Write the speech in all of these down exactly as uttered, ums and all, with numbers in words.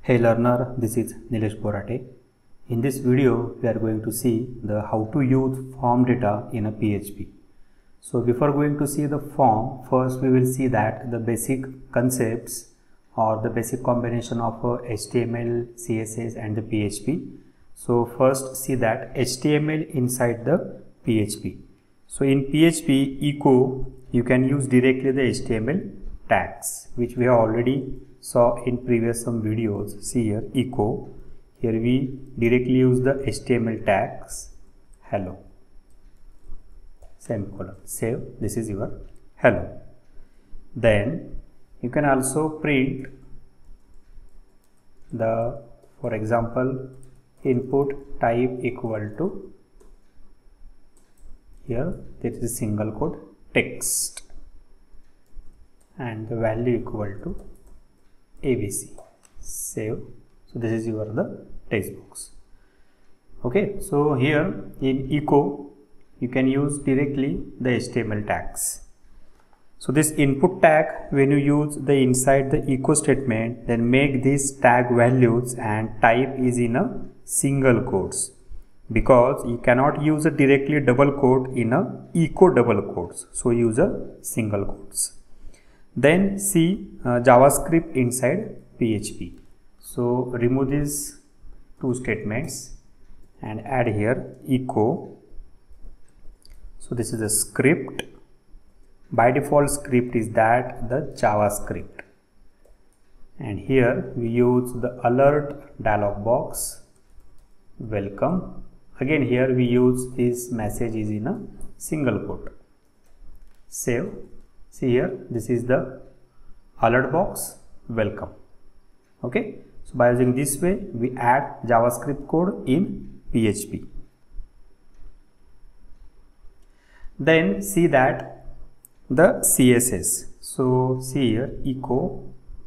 Hey learner, this is Nilesh Borate. In this video, we are going to see the how to use form data in a P H P. So before going to see the form, first we will see that the basic concepts or the basic combination of uh, H T M L, C S S and the P H P. So first see that H T M L inside the P H P. So in P H P echo, you can use directly the H T M L tags, which we have already saw in previous some videos. See here echo, here we directly use the H T M L tags hello, semicolon, save, this is your hello. Then you can also print the, for example, input type equal to, here there is a single quote text and the value equal to A B C, save. So this is your the text box. Okay, so here in echo you can use directly the H T M L tags. So this input tag, when you use the inside the echo statement, then make these tag values and type is in a single quotes, because you cannot use a directly double quote in a echo double quotes, so use a single quotes. Then see uh, JavaScript inside P H P. So remove these two statements and add here echo. So this is a script. By default script is that the JavaScript, and here we use the alert dialog box, welcome. Again here we use this message is in a single quote, save. See here, this is the alert box, welcome. Okay, so by using this way we add JavaScript code in P H P. Then see that the C S S. So see here echo.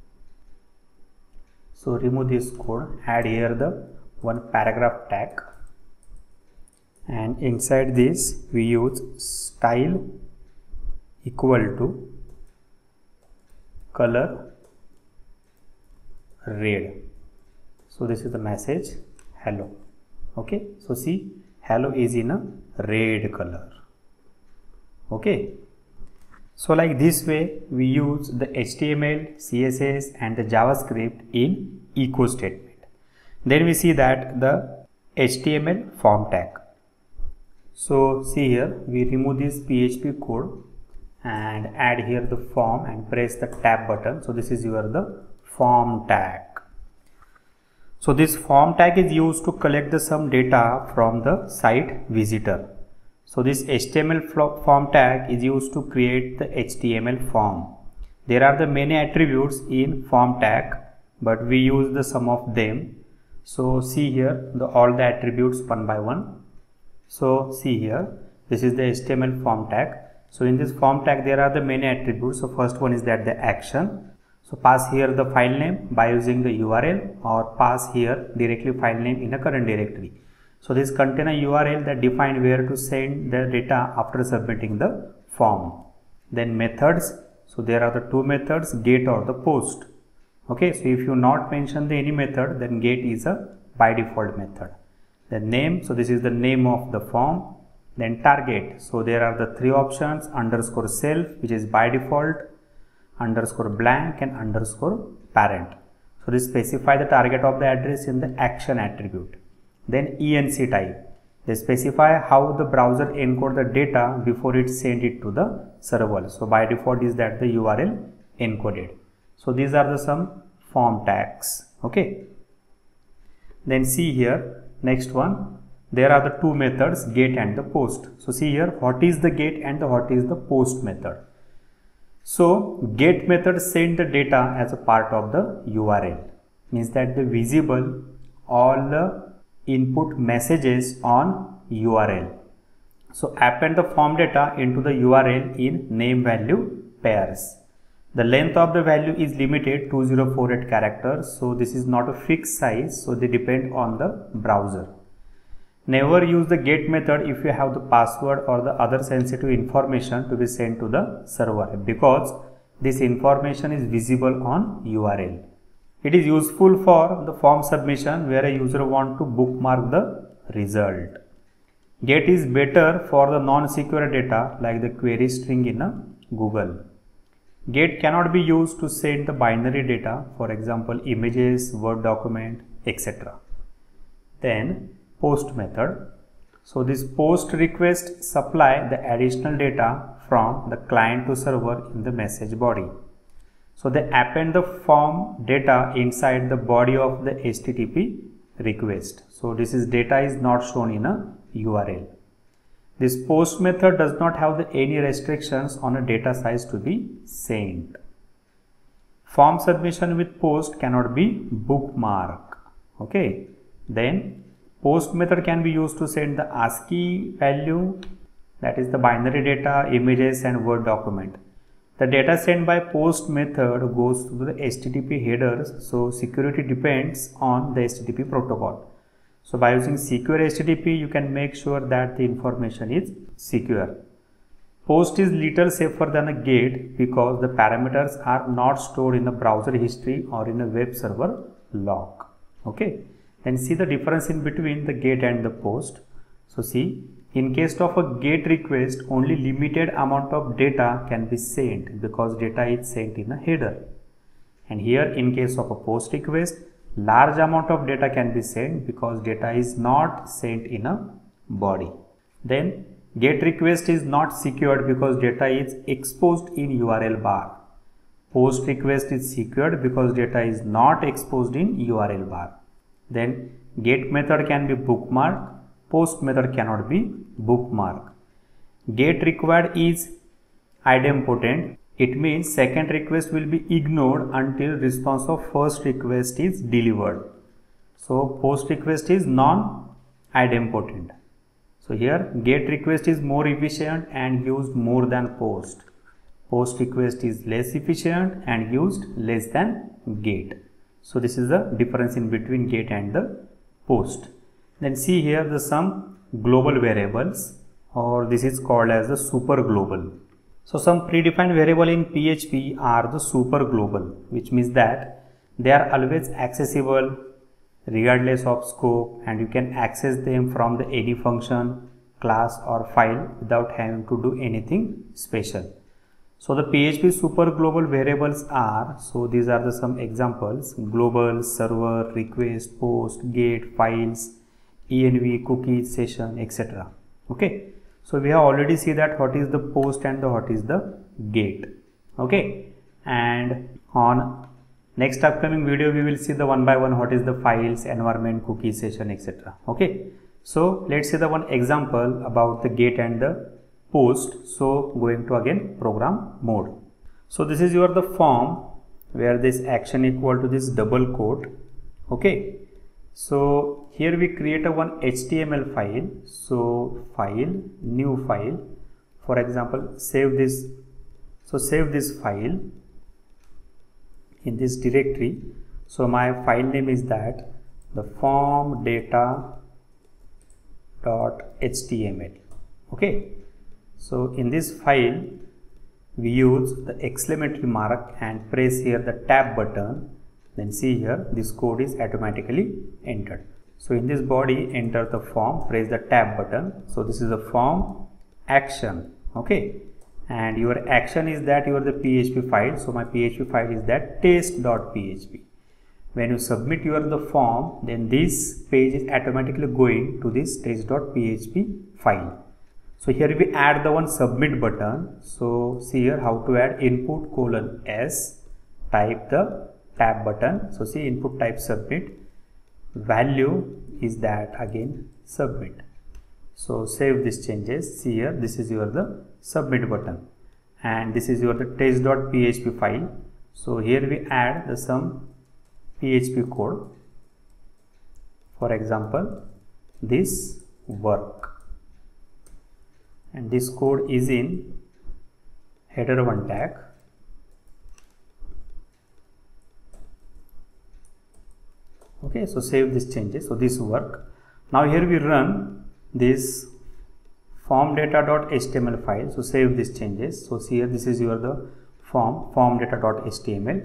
So remove this code, add here the one paragraph tag, and inside this we use style equal to color red. So this is the message hello. Okay, so see hello is in a red color. Okay, so like this way we use the H T M L, C S S and the JavaScript in echo statement. Then we see that the H T M L form tag. So see here we remove this P H P code and add here the form and press the tab button. So this is your the form tag. So this form tag is used to collect the some data from the site visitor. So this H T M L form tag is used to create the H T M L form. There are the many attributes in form tag, but we use the sum of them. So see here the all the attributes one by one. So see here, this is the H T M L form tag. So in this form tag there are the many attributes. So first one is that the action. So pass here the file name by using the U R L, or pass here directly file name in a current directory. So this contain a U R L that define where to send the data after submitting the form. Then methods. So there are the two methods, get or the post. Okay, so if you not mention the any method, then get is a by default method. The name, so this is the name of the form. Then target, so there are the three options, underscore self, which is by default, underscore blank and underscore parent. So this specify the target of the address in the action attribute. Then E N C type, they specify how the browser encode the data before it send it to the server. So by default is that the U R L encoded. So these are the some form tags. Okay, then see here next one, there are the two methods, get and the post. So see here what is the get and the what is the post method. So get method send the data as a part of the U R L, means that the visible all the input messages on U R L. So append the form data into the U R L in name value pairs. The length of the value is limited two thousand forty-eight characters. So this is not a fixed size, so they depend on the browser. Never use the get method if you have the password or the other sensitive information to be sent to the server, because this information is visible on U R L. It is useful for the form submission where a user want to bookmark the result. Get is better for the non-secure data like the query string in a Google. Get cannot be used to send the binary data, for example images, Word document, et cetera. Then post method. So this post request supply the additional data from the client to server in the message body. So they append the form data inside the body of the H T T P request. So this is data is not shown in a U R L. This post method does not have the, any restrictions on a data size to be sent. Form submission with post cannot be bookmark. Okay. Then post method can be used to send the ASCII value, that is the binary data, images and Word document. The data sent by post method goes to the H T T P headers, so security depends on the H T T P protocol. So by using secure H T T P, you can make sure that the information is secure. Post is little safer than a GET because the parameters are not stored in the browser history or in a web server log. Okay. Then see the difference in between the GET and the post. So see, in case of a GET request, only limited amount of data can be sent because data is sent in a header. And here in case of a post request, large amount of data can be sent because data is not sent in a body. Then GET request is not secured because data is exposed in U R L bar. Post request is secured because data is not exposed in U R L bar. Then GET method can be bookmarked, post method cannot be bookmarked. GET required is idempotent. It means second request will be ignored until response of first request is delivered. So post request is non-idempotent. So here GET request is more efficient and used more than post. Post request is less efficient and used less than GET. So this is the difference in between GET and the post. Then see here the some global variables, or this is called as the super global. So some predefined variable in P H P are the super global, which means that they are always accessible regardless of scope and you can access them from the any function, class or file without having to do anything special. So the P H P super global variables are, so these are the some examples: global, server, request, post, GET, files, env, cookies, session, et cetera. Okay. So we have already see that what is the post and the what is the GET. Okay. And on next upcoming video we will see the one by one what is the files, environment, cookie, session, et cetera. Okay. So let's see the one example about the GET and the post. So going to again program mode. So this is your the form where this action equal to this double quote. Okay. So here we create a one H T M L file. So file, new file. For example, save this. So save this file in this directory. So my file name is that the form data dot H T M L. Okay. So in this file we use the exclamatory mark and press here the tab button. Then see here this code is automatically entered. So in this body enter the form, press the tab button. So this is the form action. Okay. And your action is that your the P H P file. So my P H P file is that test dot P H P. When you submit your the form, then this page is automatically going to this test dot P H P file. So here we add the one submit button. So see here how to add input colon S, type the tab button. So see input type submit, value is that again submit. So save these changes. See here this is your the submit button and this is your the test dot P H P file. So here we add the some P H P code. For example, this work, and this code is in header one tag. Okay, so save these changes. So this work. Now here we run this form data dot H T M L file. So save these changes. So see here this is your the form form data dot H T M L.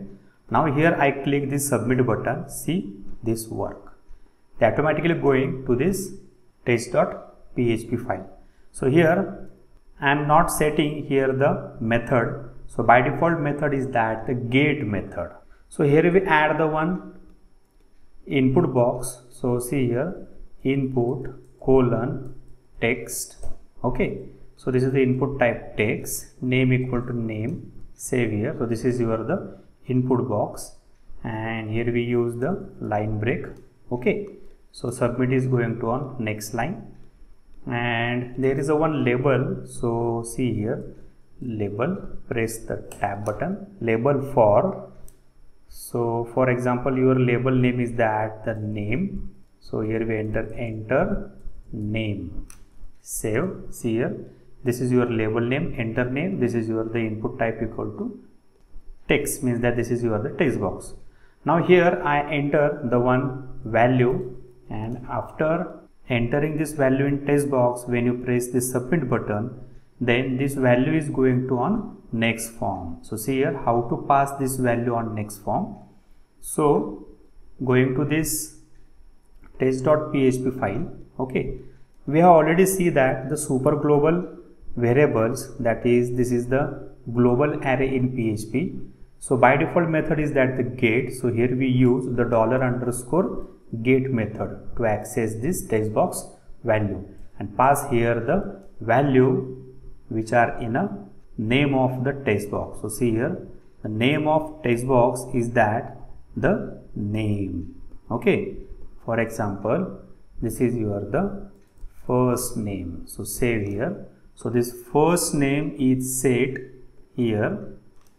Now here I click this submit button. See this work. They automatically going to this test.php file. So here I am not setting here the method. So by default method is that the get method. So here we add the one input box. So see here input colon text. Okay. So this is the input type text, name equal to name, save here. So this is your the input box, and here we use the line break. Okay. So submit is going to on next line, and there is a one label. So see here label, press the tab button, label for. So for example your label name is that the name. So here we enter enter name, save. See here this is your label name, enter name. This is your the input type equal to text, means that this is your the text box. Now here I enter the one value, and after entering this value in text box, when you press this submit button, then this value is going to on next form. So see here how to pass this value on next form. So going to this test.php file. Okay, we have already see that the super global variables, that is this is the global array in P H P. So by default method is that the get. So here we use the dollar underscore get method to access this text box value and pass here the value which are in a name of the text box. So see here the name of text box is that the name. Okay, for example this is your the first name. So save here. So this first name is set here,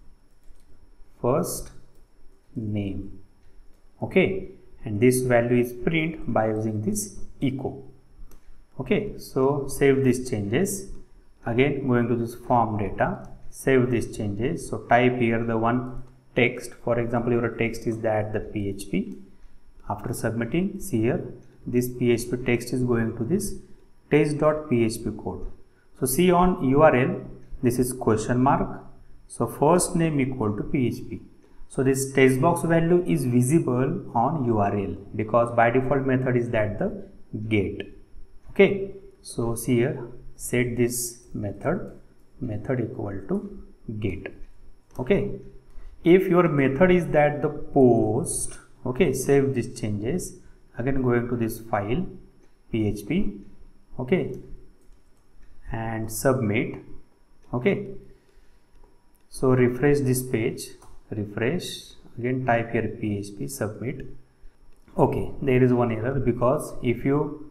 first name. Okay, and this value is print by using this echo. Okay, so save these changes. Again going to this form data, save these changes. So type here the one text. For example your text is that the P H P. After submitting, see here this P H P text is going to this test.php code. So see on U R L, this is question mark. So first name equal to P H P. So this text box value is visible on U R L because by default method is that the get. Okay. So see here, set this method, method equal to get. Okay. If your method is that the post, okay, save these changes. Again going to this file, P H P. Okay. And submit. Okay, so refresh this page, refresh, again type here P H P, submit. Okay, there is one error because if you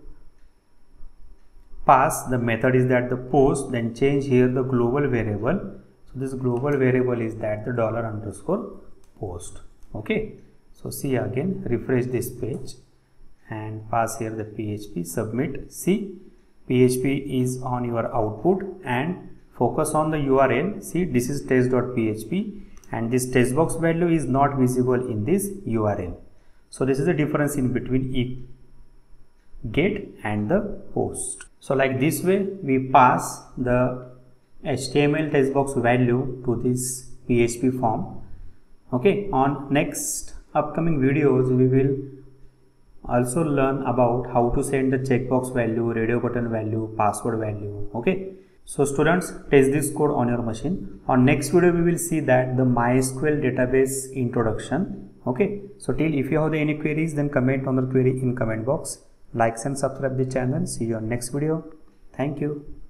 pass the method is that the post, then change here the global variable. So this global variable is that the dollar underscore post. Okay, so see again, refresh this page and pass here the P H P, submit. See P H P is on your output and focus on the U R L. See this is test.php and this text box value is not visible in this U R L. So this is the difference in between e get and the post. So like this way we pass the H T M L text box value to this P H P form. Okay, on next upcoming videos we will also learn about how to send the checkbox value, radio button value, password value. Okay, so students, test this code on your machine. On next video we will see that the MySQL database introduction. Okay, so till if you have any queries, then comment on the query in comment box. Likes and subscribe the channel. See you on next video. Thank you.